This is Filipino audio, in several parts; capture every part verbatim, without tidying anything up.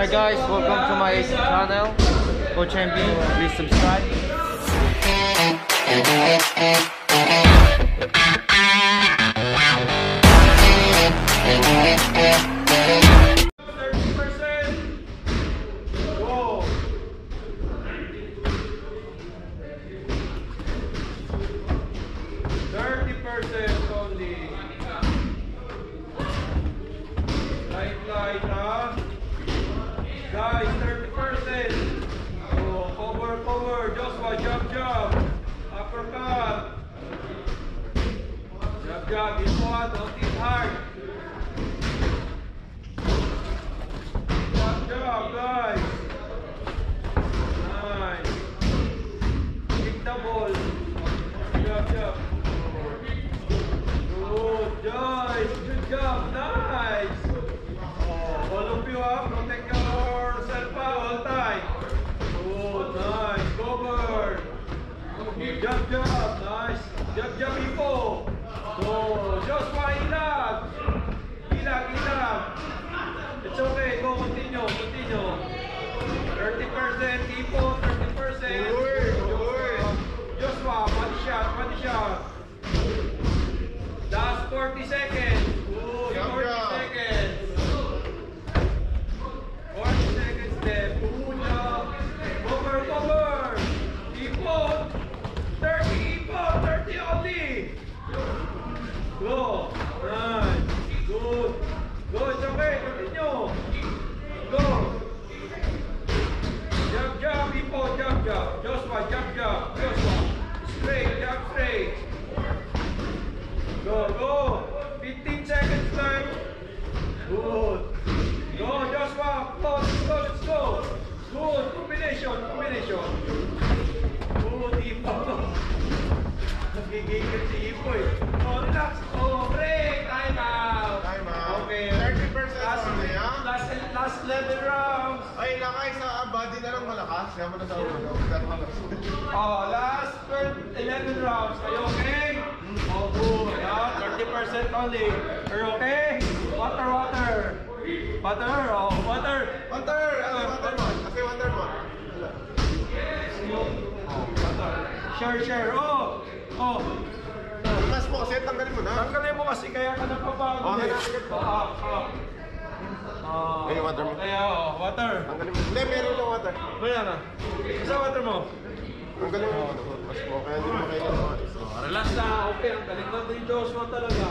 Hi guys, welcome to my channel, Coach M B. Please subscribe. thirty percent only. Light, light, huh? Guys, thirty percent. Oh, cover, cover. Joshua, jump, jump. Uppercut. Jump, jump. This one, don't hit hard. Jump, jump, guys. Nice. Kick the ball. Jump, jump. Good, guys. Good job. Nice. Oh, all of you have protect yourself all time. Good, nice. Cover. Jump, jump. Nice. Jump, jump, people. So, Joshua, ilag. Ilag, ilag. It's okay. Go, continue, continue. thirty percent, people. thirty percent. Joshua, body shot, body shot. Last forty seconds. Good, forty seconds. forty seconds left. Good job. Cover, cover. Ipon. thirty, ipon. thirty only. Go. Nice. Good. Go, it's okay. Continue. Go. Jump, jump, ipon. Jump, jump. Joshua, jump, jump. Joshua. Straight, jump straight. Go, go. fifteen seconds left. Good. Go, Joshua. Go, let's go, let's go. Good. Combination, combination. Good, Ipo. Nagigigil si Ipo eh. Oh, relax. Oh, break. Time out. Time out. Okay. thirty percent Last, only, ha? last, last eleven rounds. Ay, lakay sa body na lang malakas. Kaya mo na sa ulo. Oh, last eleven rounds. Are you okay? Oh, good. Yeah, thirty percent only. Are you okay? Water, water. Water, oh, water. Water! Ano, water mo? Kasi water mo. Oh, water. Share, share. Oh, oh. Mas mo kasi, tanggalin mo na. Tanggalin mo kasi kaya ka napapagod Okay, eh. sige. Oh, ah, ah. Ah. Ay, water mo. Kaya, oh, water. Tanggalin mo. Hindi, meron lang water. Kaya na. Isa water mo. Tanggalin mo. Mas mo. Kaya hindi mo kayo mga isa. Relax na. Okay, ang galing na din Joshua talaga.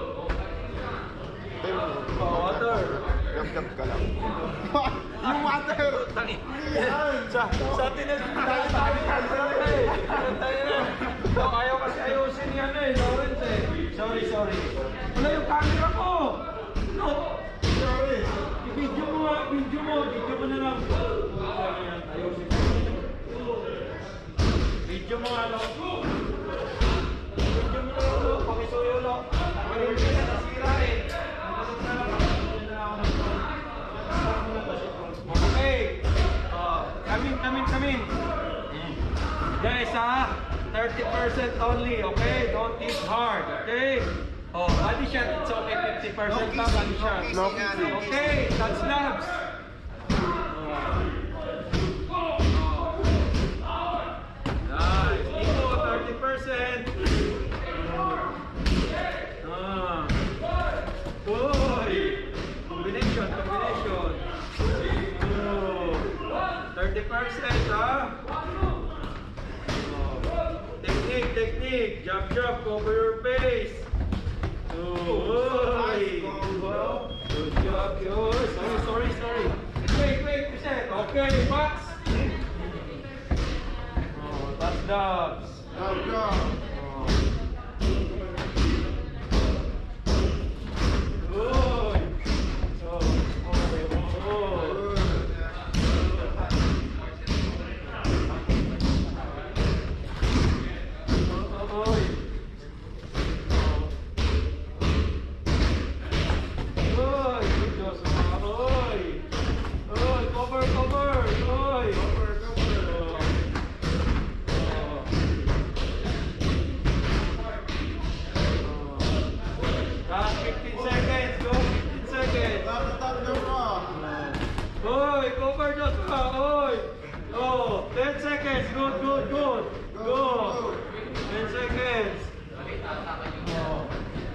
Oh, water. Gab-gab ka lang. Yung water! Sa, sa tinan, dali tayo tayo eh. So, ayaw kasi ayusin yan eh, Lawrence eh. Sorry, sorry. Wala yung camera ko. No. Sorry. I-video mo nga, video mo, video mo na lang. Ayusin mo. Video mo nga lang. Video mo na lang, pakisuyo lang. Hindi na nasira eh. Okay. Uh, come in, come in, come in. Guys, ah, thirty percent only, okay? Don't hit hard, okay? Oh, body shot, it's okay, fifty percent na body shot. No kissing. Okay, that's slabs. Nice. Ito, thirty percent. Ah. Uy. Combination, combination. thirty percent, ha? Oh. Technique, technique. Jump, jump, cover your face. Oh, good job, good. Sorry, sorry, sorry. Wait, wait, percent. Okay, Max. Oh, that's dubs. Gab-gab. Good. So, okay, oh. Oy, cover Joshua, oy. Oh, ten seconds. Good, good, good. Go. ten seconds. Oh.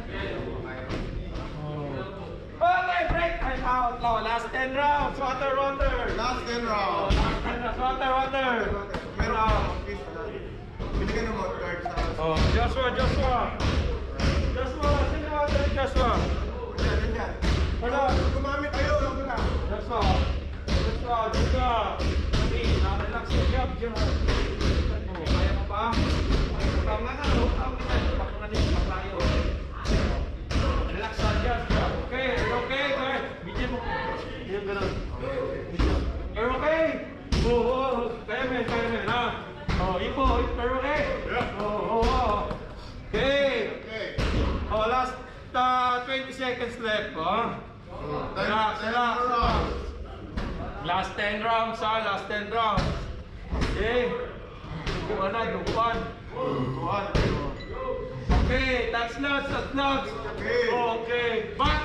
Okay, break. Time out. No, last ten rounds. Water, water. Last ten Oh, rounds. last ten rounds. Water, water. Meron Wow. ako. Binigyan ng mga cards sa akin. Oh, Joshua, Joshua. Joshua, sino water, Joshua? Diyan, diyan. Wala. Gumamit kayo, lang ko na. Joshua. Joshua, Joshua. Hey, na-relax yung job, Joshua. Oh, kaya mo pa? Tama na, utang mo na. Baka nga din, paklayo. Relax lang, Joshua. Okay, are you okay? Good. Bigyan mo. Yan, ganun. Are you okay? Oo, oh, oh. Kaya men, kaya men, ha? Oh, Ipo, are you okay? Yeah. Oh, oh, oh. Okay. Okay. Oh, last uh, twenty seconds left, oh. Relax, relax, relax. Last ten rounds, ha? Last ten rounds. Okay. Duguan na, duguan. Duguan. Okay, that's nuts, that's nuts. Okay. Okay, box.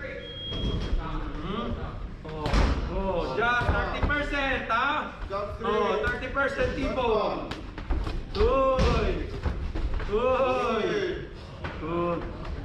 Hmm? Oh, oh, just thirty percent, ha? Jump three. Oh, thirty percent tipo. Good. Good. Good.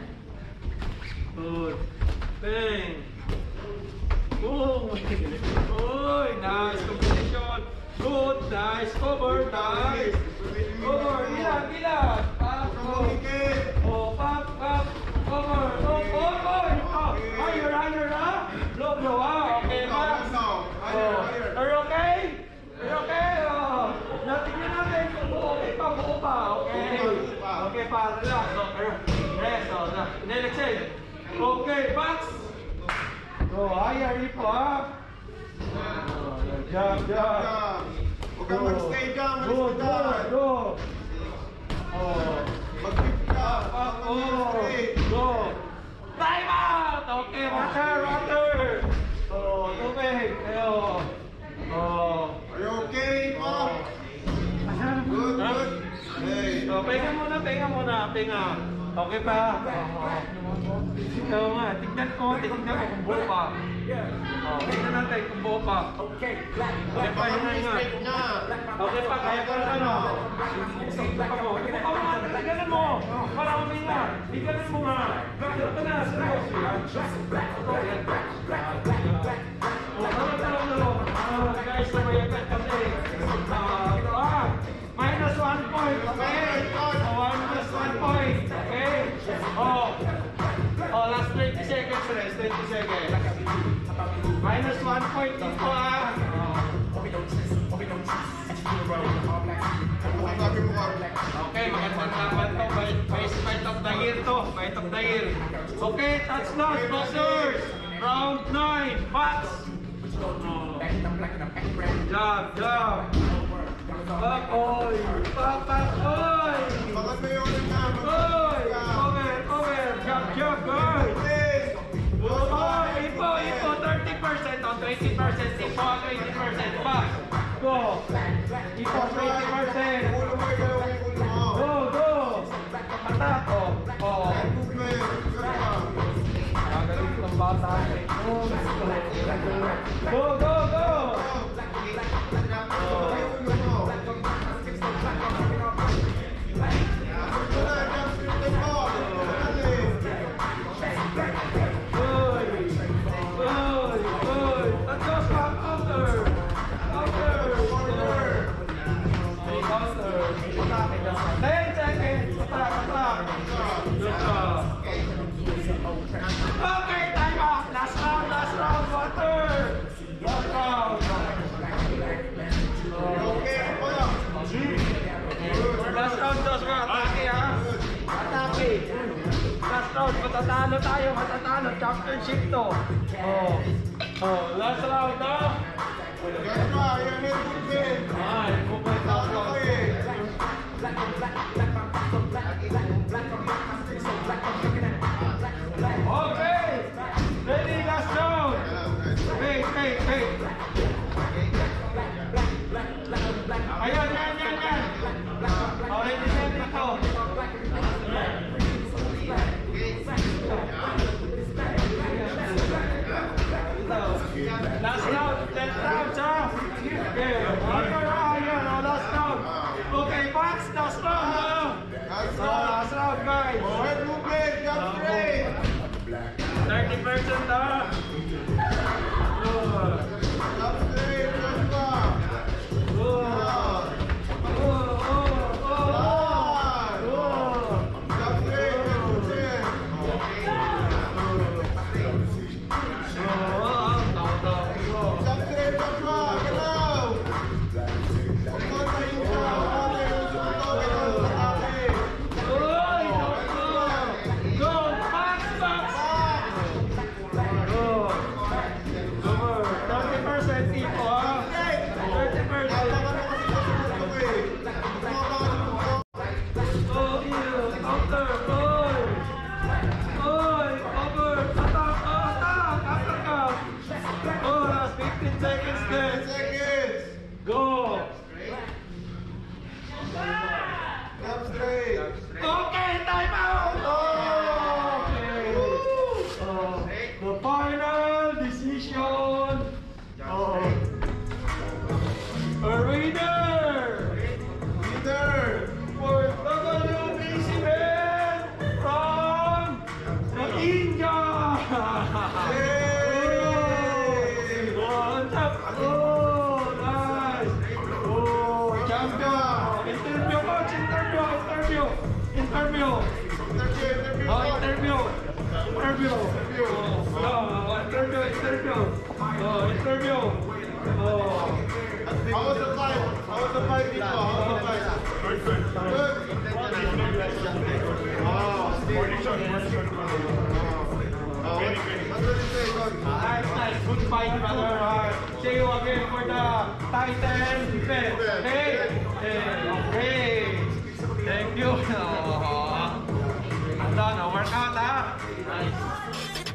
Good. Bang. Oh, oh, nice competition. Good, nice cover, nice. Cover, ilan, ilan. Pop, oh, oh, pop, pop, cover. Oh, oh, oh, oh, higher, higher, ha? Blow, blow, ha? Okay, Max. Oh, are you okay? Are you okay? Oh, natingnan natin kung okay pa, buo pa. Okay. Okay pa, relax. Oh, rest, oh, na. Next side. Okay, box. Oh, higher, ipo, ha? Oh, jump, jump. Huwag kang mag-stay dyan, Go, mag-stay go, dyan. go. Oh. Mag-flip ka. Up, oh. Go. Time out! Okay, water, water. Oh, tubig. Oh. Oh. Are you okay, Pop? Good, Ha? good. Hey. So, pahinga muna, pahinga muna, pahinga. Okay pa? Ikaw nga, tignan ko, tignan ko kung buo pa. Oh, tignan natin kung buo pa. Okay pa, hinga nga. Okay pa, kaya ka na ano. Tignan pa mo. Tignan pa mo, tignan mo. Para huminga. Tignan mo nga. Ito na, slow. Oh, talo, talo, talo. Ah, guys, lumayagan kasi. Ah, ah, minus one point. Okay. Oh, minus one point. Okay. Oh. Oh, last twenty seconds rest. twenty seconds. Minus one point dito ah. Ang sabi mo ka. Okay, magandang laban to. Fight, fight of the year to. Fight of the year. Okay, touchdown, boxers. Round nine. Box. Oh. Jab, jab. Back, oy. Back, back, oy. Bakit may ulit na? Oy. Over, over. Jab, jab, guys. Oh, ipo, ipo. thirty percent o twenty percent. Ipo, twenty percent. Back. Go. Ipo, twenty percent. Ulo mo, ikaw yung ulo mo. Go, go. Attack, oh. Oh. Movement. Good ka. Nagalit ng bata. Go, go, go. Ikaw yung ulo mo. Wala, jump straight mo. Dali. Good. Good, good. Let's go, stop. Counter. Counter. Hey, counter. ten seconds. Attack, attack. Good job. Okay, time out. Last round, last round. Water. Last round. Okay, ako yan. Last round, Joshua. Atake, ha? Atake. Last round, matatalo tayo, matatalo. Championship to. Oh. Oh, last round, ha? Yan pa, yan yung movement. Ah, movement last Ano round. ko eh. Okay. Ready, last round. Wait, wait, wait. Ayan, yan, yan, yan. Oh, ready, ready to. Ito. Last round, ten round, ha? Okay, one more round yan, oh, last round. Okay, Max, last round, ha? Last So, round. last round, guys. Oh, head movement, jump straight. thirty percent, ha? Good. Jump straight, Joshua. Good. Oh, oh, oh, One. oh. Jump straight, jump straight. Jump straight, Joshua. Galaw. Pagkontahin siya. Pagkontahin yung sumunod. Galaw sa atake. Uy, go, go, Max, Max. Go. Go. thirty percent tipo, ha? thirty percent. Abangan mo kasi susunod ko eh. Tumabangan mo ko. Oh, ew, counter, oy. Oy, over, attack, oh, attack, attack. Oh, last fifteen seconds ten left. seconds. Go. Jump straight. Okay, time out. Okay. Oh, the final decision. Oh, a winner Leader. for W B C men from the India. Yay! Oh, on top. Oh, nice. Oh, champion. Interview, coach. Interview, interview, interview. Interview, interview. Oh, interview. Interview. Oh, oh, interview, interview. Oh, interview. Oh. How was the fight? How was the fight, Nico? How was the fight? Good. Oh, what, what did you say, Coach? Nice, nice. Good fight, brother. Uh, see you again for the title defense. Okay? Okay. Thank you. Oh. Ang done, workout, ha? Nice.